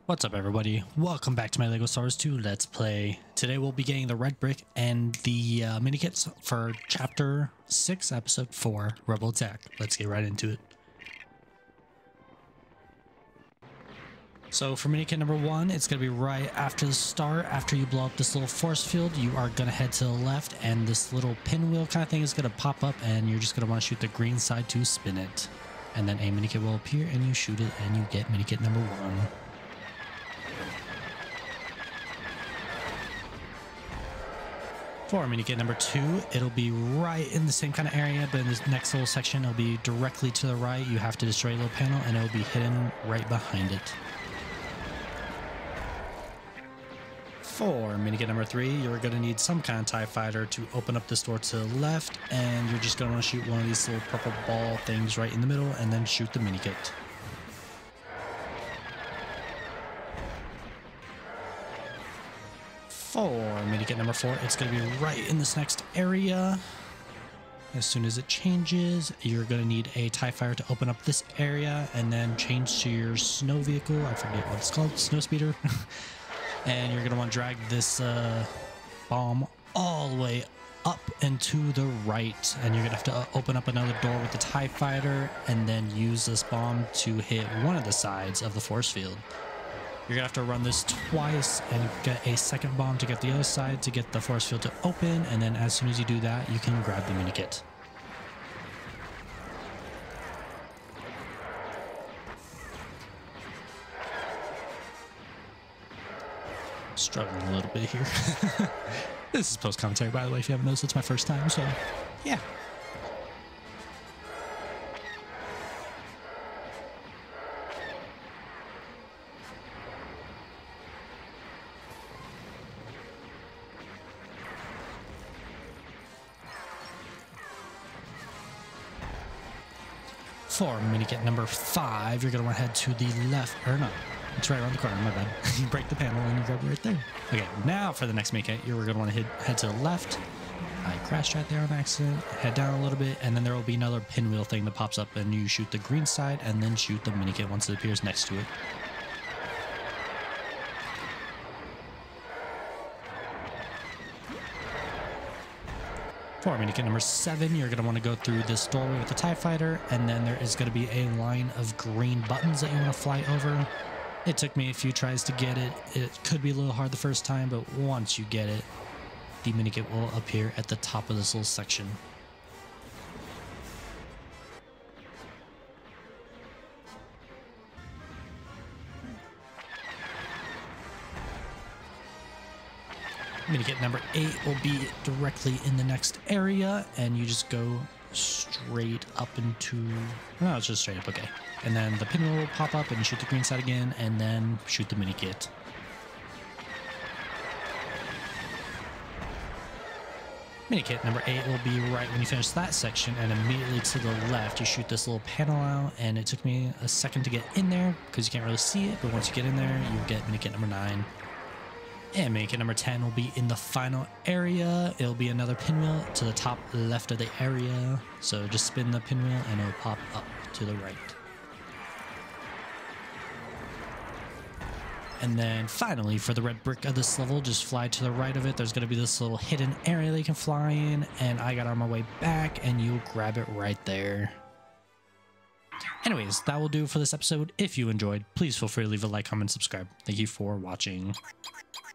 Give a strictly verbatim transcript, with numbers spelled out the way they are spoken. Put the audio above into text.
What's up everybody, welcome back to my LEGO Star Wars two Let's Play. Today we'll be getting the red brick and the uh, mini kits for chapter six episode four Rebel Attack. Let's get right into it. So for mini kit number one, it's going to be right after the start. After you blow up this little force field, you are going to head to the left and this little pinwheel kind of thing is going to pop up and you're just going to want to shoot the green side to spin it. And then a mini kit will appear and you shoot it and you get mini kit number one. For minikit number two, it'll be right in the same kind of area, but in this next little section, it'll be directly to the right. You have to destroy a little panel, and it'll be hidden right behind it. For minikit number three, you're going to need some kind of TIE fighter to open up this door to the left, and you're just going to want to shoot one of these little purple ball things right in the middle, and then shoot the minikit. For minikit number four, it's going to be right in this next area. As soon as it changes, you're going to need a TIE fighter to open up this area and then change to your snow vehicle. I forget what it's called, snow speeder. And you're going to want to drag this uh, bomb all the way up and to the right. And you're going to have to open up another door with the TIE fighter and then use this bomb to hit one of the sides of the force field. You're gonna have to run this twice and get a second bomb to get the other side to get the force field to open, and then as soon as you do that, you can grab the mini kit. Struggling a little bit here. This is post commentary, by the way, if you haven't noticed. It's my first time, so yeah. For minikit number five, you're going to want to head to the left, or no, it's right around the corner, my bad. You break the panel and you grab it right there. Okay, now for the next minikit, you're going to want to head, head to the left. I crashed right there on accident. Head down a little bit, and then there will be another pinwheel thing that pops up, and you shoot the green side, and then shoot the minikit once it appears next to it. For minikit number seven, you're going to want to go through this doorway with the TIE fighter, and then there is going to be a line of green buttons that you want to fly over. It took me a few tries to get it. It could be a little hard the first time, but once you get it, the minikit will appear at the top of this little section. Minikit number eight will be directly in the next area, and you just go straight up into, no, it's just straight up, okay. And then the pinwheel will pop up and you shoot the green side again, and then shoot the minikit. Minikit number eight will be right when you finish that section, and immediately to the left you shoot this little panel out, and it took me a second to get in there because you can't really see it, but once you get in there you get minikit number nine. And minikit number ten will be in the final area. It'll be another pinwheel to the top left of the area. So just spin the pinwheel and it'll pop up to the right. And then finally, for the red brick of this level, just fly to the right of it. There's going to be this little hidden area that you can fly in. And I got on my way back and you'll grab it right there. Anyways, that will do for this episode. If you enjoyed, please feel free to leave a like, comment, subscribe. Thank you for watching.